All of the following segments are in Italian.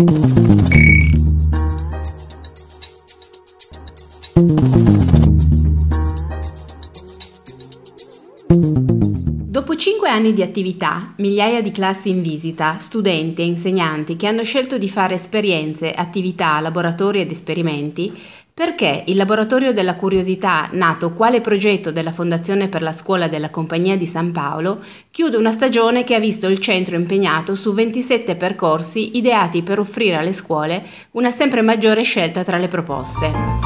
Dopo 5 anni di attività, migliaia di classi in visita, studenti e insegnanti che hanno scelto di fare esperienze, attività, laboratori ed esperimenti, perché il Laboratorio della Curiosità, nato quale progetto della Fondazione per la Scuola della Compagnia di San Paolo, chiude una stagione che ha visto il centro impegnato su 27 percorsi ideati per offrire alle scuole una sempre maggiore scelta tra le proposte.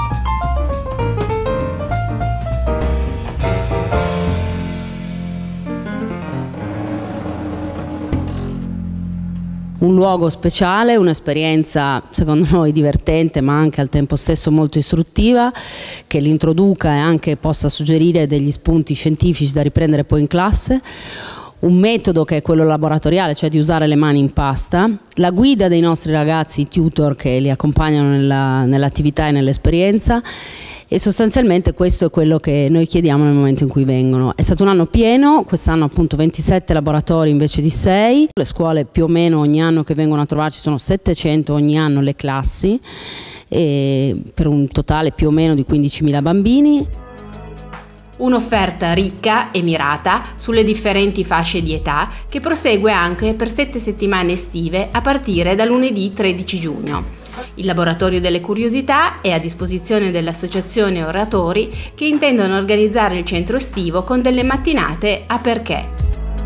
Un luogo speciale, un'esperienza secondo noi divertente ma anche al tempo stesso molto istruttiva, che l'introduca e anche possa suggerire degli spunti scientifici da riprendere poi in classe. Un metodo che è quello laboratoriale, cioè di usare le mani in pasta, la guida dei nostri ragazzi, i tutor che li accompagnano nell'attività e nell'esperienza, e sostanzialmente questo è quello che noi chiediamo nel momento in cui vengono. È stato un anno pieno, quest'anno appunto 27 laboratori invece di 6, le scuole più o meno ogni anno che vengono a trovarci sono 700 ogni anno le classi, per un totale più o meno di 15.000 bambini. Un'offerta ricca e mirata sulle differenti fasce di età che prosegue anche per 7 settimane estive a partire da lunedì 13 giugno. Il Laboratorio delle Curiosità è a disposizione dell'Associazione Oratori che intendono organizzare il centro estivo con delle mattinate a perché.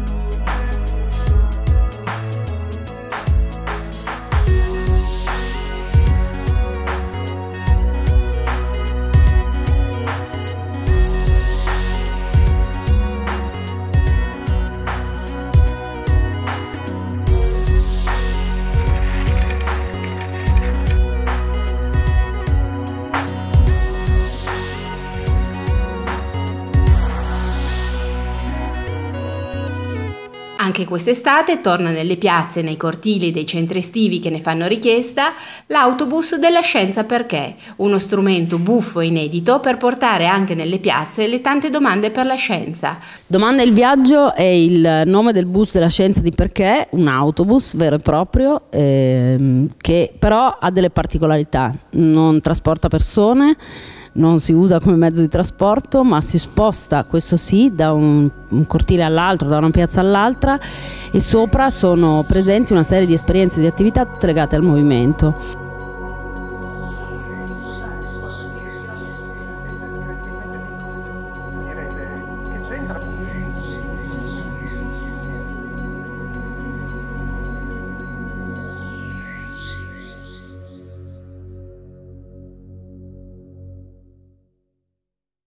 Anche quest'estate torna nelle piazze e nei cortili dei centri estivi che ne fanno richiesta l'autobus della Scienza Perché, uno strumento buffo e inedito per portare anche nelle piazze le tante domande per la scienza. Domanda il viaggio è il nome del bus della Scienza di Perché, un autobus vero e proprio che però ha delle particolarità, non trasporta persone, non si usa come mezzo di trasporto, ma si sposta, questo sì, da un cortile all'altro, da una piazza all'altra, e sopra sono presenti una serie di esperienze e di attività tutte legate al movimento.